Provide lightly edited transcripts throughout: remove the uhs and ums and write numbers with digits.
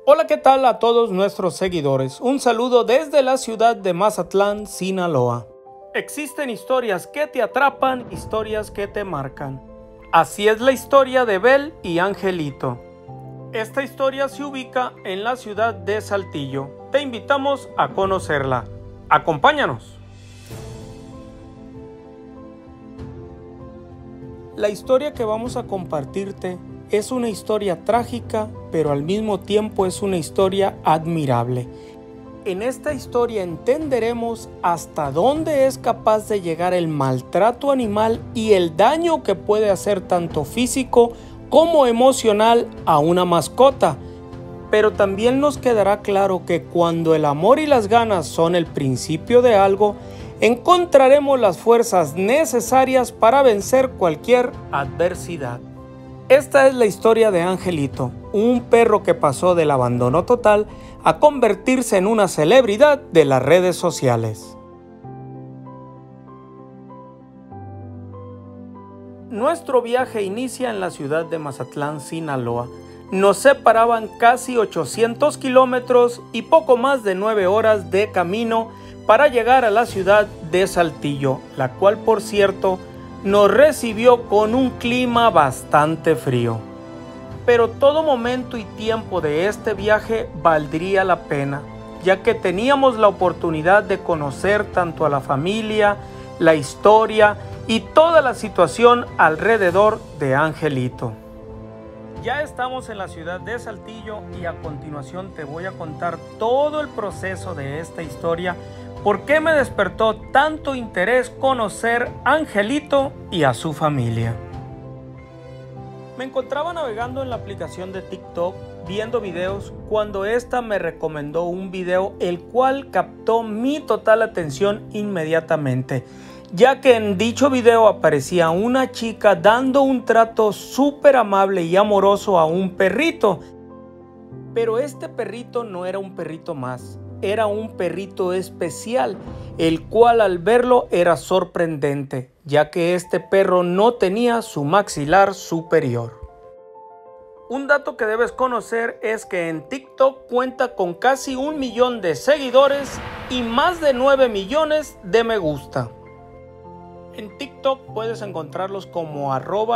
Hola, ¿qué tal a todos nuestros seguidores? Un saludo desde la ciudad de Mazatlán, Sinaloa. Existen historias que te atrapan, historias que te marcan. Así es la historia de Bel y Angelito. Esta historia se ubica en la ciudad de Saltillo. Te invitamos a conocerla. Acompáñanos. La historia que vamos a compartirte es una historia trágica, pero al mismo tiempo es una historia admirable. En esta historia entenderemos hasta dónde es capaz de llegar el maltrato animal y el daño que puede hacer tanto físico como emocional a una mascota. Pero también nos quedará claro que cuando el amor y las ganas son el principio de algo, encontraremos las fuerzas necesarias para vencer cualquier adversidad. Esta es la historia de Angelito, un perro que pasó del abandono total a convertirse en una celebridad de las redes sociales. Nuestro viaje inicia en la ciudad de Mazatlán, Sinaloa. Nos separaban casi 800 kilómetros y poco más de 9 horas de camino para llegar a la ciudad de Saltillo, la cual, por cierto, nos recibió con un clima bastante frío. Pero todo momento y tiempo de este viaje valdría la pena, ya que teníamos la oportunidad de conocer tanto a la familia, la historia y toda la situación alrededor de Angelito. Ya estamos en la ciudad de Saltillo y a continuación te voy a contar todo el proceso de esta historia. ¿Por qué me despertó tanto interés conocer a Angelito y a su familia? Me encontraba navegando en la aplicación de TikTok viendo videos cuando esta me recomendó un video el cual captó mi total atención inmediatamente, ya que en dicho video aparecía una chica dando un trato súper amable y amoroso a un perrito. Pero este perrito no era un perrito más. Era un perrito especial, el cual al verlo era sorprendente, ya que este perro no tenía su maxilar superior. Un dato que debes conocer es que en TikTok cuenta con casi 1 millón de seguidores y más de 9 millones de me gusta. En TikTok puedes encontrarlos como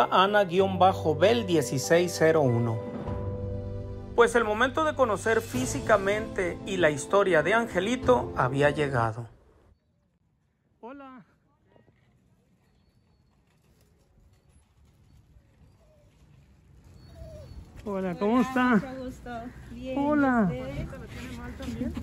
@ana_bel1601. Pues el momento de conocer físicamente y la historia de Angelito había llegado. Hola. Hola, ¿cómo está? Mucho gusto. Bien. Hola. ¿Usted? ¿Le tiene mal también?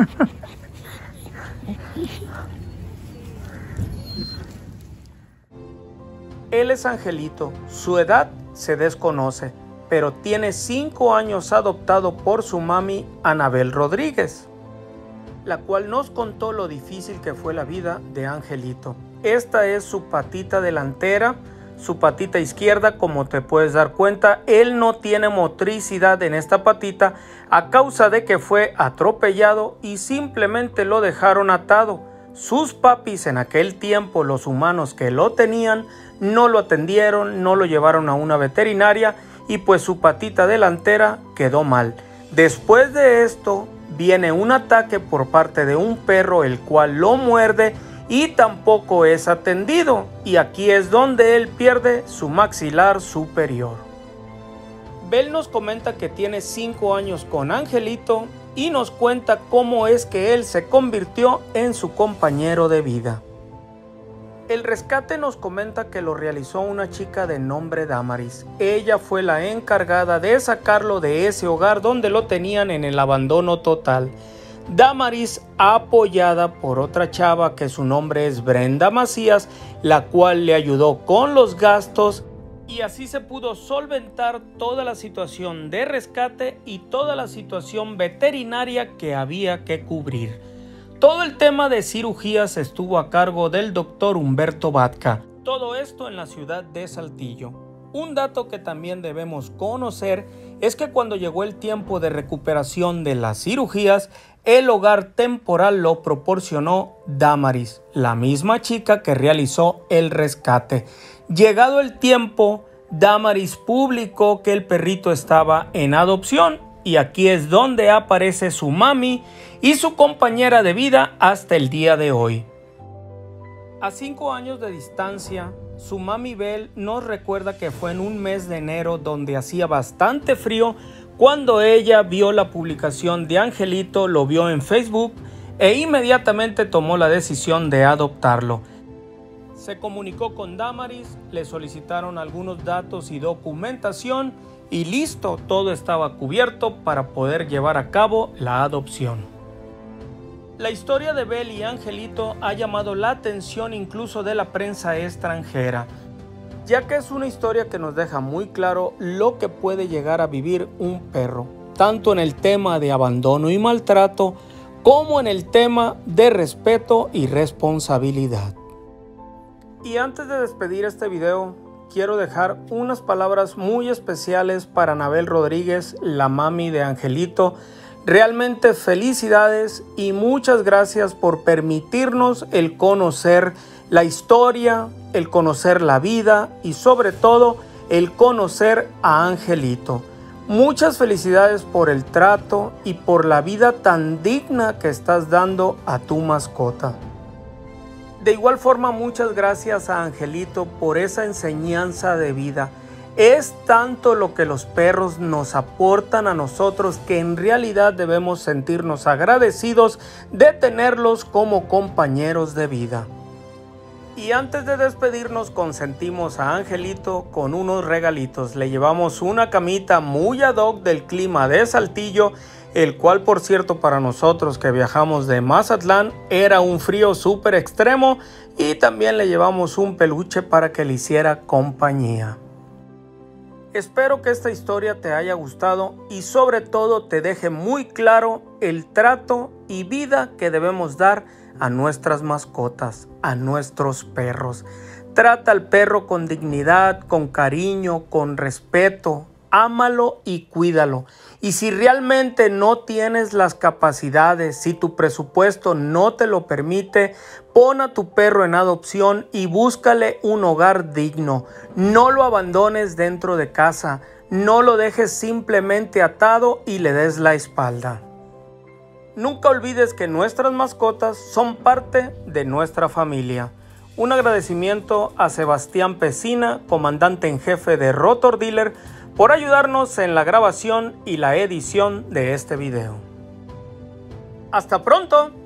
Él es Angelito. Su edad se desconoce, pero tiene 5 años adoptado por su mami Anabel Rodríguez, la cual nos contó lo difícil que fue la vida de Angelito. Esta es su patita delantera, su patita izquierda. Como te puedes dar cuenta, él no tiene motricidad en esta patita a causa de que fue atropellado y simplemente lo dejaron atado. Sus papis en aquel tiempo, los humanos que lo tenían, no lo atendieron, no lo llevaron a una veterinaria y pues su patita delantera quedó mal. Después de esto viene un ataque por parte de un perro el cual lo muerde y tampoco es atendido, y aquí es donde él pierde su maxilar superior. Bel nos comenta que tiene 5 años con Angelito y nos cuenta cómo es que él se convirtió en su compañero de vida. El rescate nos comenta que lo realizó una chica de nombre Damaris. Ella fue la encargada de sacarlo de ese hogar donde lo tenían en el abandono total. Damaris, apoyada por otra chava que su nombre es Brenda Macías, la cual le ayudó con los gastos y así se pudo solventar toda la situación de rescate y toda la situación veterinaria que había que cubrir. Todo el tema de cirugías estuvo a cargo del doctor Humberto Batka. Todo esto en la ciudad de Saltillo. Un dato que también debemos conocer es que cuando llegó el tiempo de recuperación de las cirugías, el hogar temporal lo proporcionó Damaris, la misma chica que realizó el rescate. Llegado el tiempo, Damaris publicó que el perrito estaba en adopción y aquí es donde aparece su mami y su compañera de vida hasta el día de hoy. A 5 años de distancia, su mami Belle nos recuerda que fue en un mes de enero donde hacía bastante frío cuando ella vio la publicación de Angelito, lo vio en Facebook e inmediatamente tomó la decisión de adoptarlo. Se comunicó con Damaris, le solicitaron algunos datos y documentación y listo, todo estaba cubierto para poder llevar a cabo la adopción. La historia de Belle y Angelito ha llamado la atención incluso de la prensa extranjera, ya que es una historia que nos deja muy claro lo que puede llegar a vivir un perro, tanto en el tema de abandono y maltrato, como en el tema de respeto y responsabilidad. Y antes de despedir este video, quiero dejar unas palabras muy especiales para Anabel Rodríguez, la mami de Angelito. Realmente felicidades y muchas gracias por permitirnos el conocer la historia, el conocer la vida y sobre todo el conocer a Angelito. Muchas felicidades por el trato y por la vida tan digna que estás dando a tu mascota. De igual forma, muchas gracias a Angelito por esa enseñanza de vida. Es tanto lo que los perros nos aportan a nosotros que en realidad debemos sentirnos agradecidos de tenerlos como compañeros de vida. Y antes de despedirnos, consentimos a Angelito con unos regalitos. Le llevamos una camita muy ad hoc del clima de Saltillo, el cual, por cierto, para nosotros que viajamos de Mazatlán era un frío súper extremo, y también le llevamos un peluche para que le hiciera compañía. Espero que esta historia te haya gustado y sobre todo te deje muy claro el trato y vida que debemos dar a nuestras mascotas, a nuestros perros. Trata al perro con dignidad, con cariño, con respeto. Ámalo y cuídalo. Y si realmente no tienes las capacidades, si tu presupuesto no te lo permite, pon a tu perro en adopción y búscale un hogar digno. No lo abandones dentro de casa, no lo dejes simplemente atado y le des la espalda. Nunca olvides que nuestras mascotas son parte de nuestra familia. Un agradecimiento a Sebastián Pesina, comandante en jefe de Rotor Dealer, por ayudarnos en la grabación y la edición de este video. ¡Hasta pronto!